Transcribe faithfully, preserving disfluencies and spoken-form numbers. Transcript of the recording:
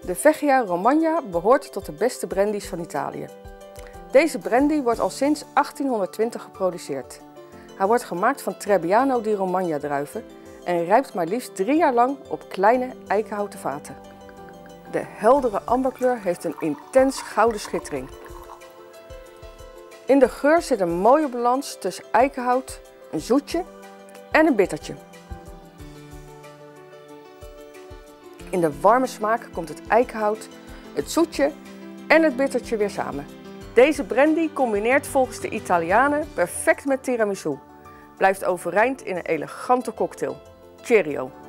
De Vecchia Romagna behoort tot de beste brandy's van Italië. Deze brandy wordt al sinds achttienhonderdtwintig geproduceerd. Hij wordt gemaakt van Trebbiano di Romagna druiven en rijpt maar liefst drie jaar lang op kleine eikenhouten vaten. De heldere amberkleur heeft een intens gouden schittering. In de geur zit een mooie balans tussen eikenhout, een zoetje en een bittertje. In de warme smaak komt het eikenhout, het zoetje en het bittertje weer samen. Deze brandy combineert volgens de Italianen perfect met tiramisu. Blijft overeind in een elegante cocktail. Cheerio!